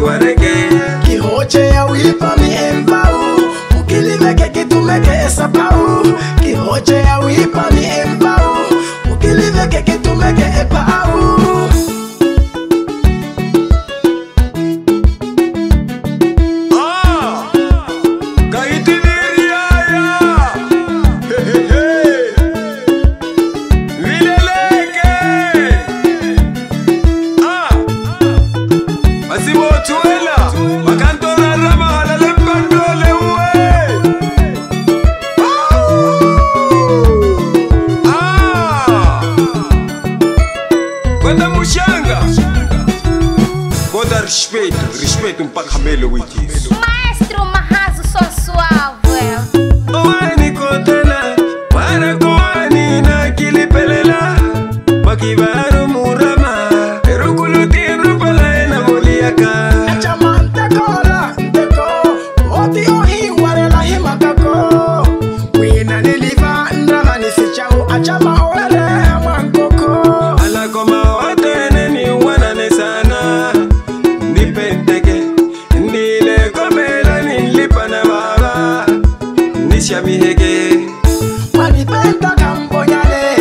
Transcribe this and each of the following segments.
wareke Kihoche ya wipa mi embau Ukiliveke kitumeke esapau Kihoche ya wipa mi embau Ukiliveke kitumeke epau Respeito mpaka hamelo wikis. Maestro Marrazo só suave. Oani kotela, para koani na kilipelela. Makibaru murama, pero kulutin pala na moliaka. Achamante kola, teko, oti ohi warela himakako. Wina niliva ndama nisichau, achama wele mwankoko. Ala koma wate neni wanane sana. Nile komela nilipa na baba Nishamihege Wanipenda kambonyale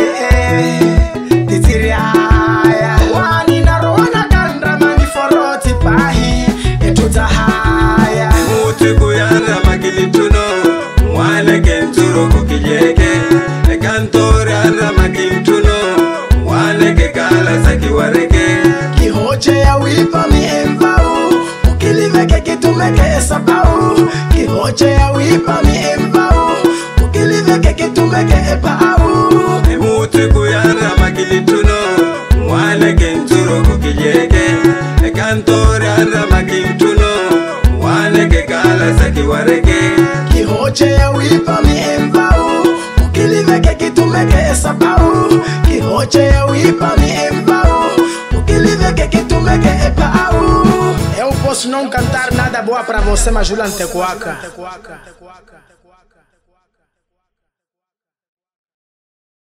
Titiriaya Wani naroana kandra maniforoti pahi Etutahaya Mutu kuyana makilituno Wane kenturo kukijeke Ekantore ana makilituno Wane kekala saki wareke Kihoche ya wipa mi embau Ukiliveke kitumeke esapau Kihoche ya wipa mi embau Ukiliveke kitumeke epau Mutu kuyana makilituno Wane kenturo kukijeke Ekantore ana makilituno Wane kekala saki wareke Kihoche ya wipa mi embau Ukiliveke kitumeke esapau Kihoche ya wipa mi embau Ukiliveke kitumeke epau Eu posso não cantar nada boa pra você, mas Julian Tecuaca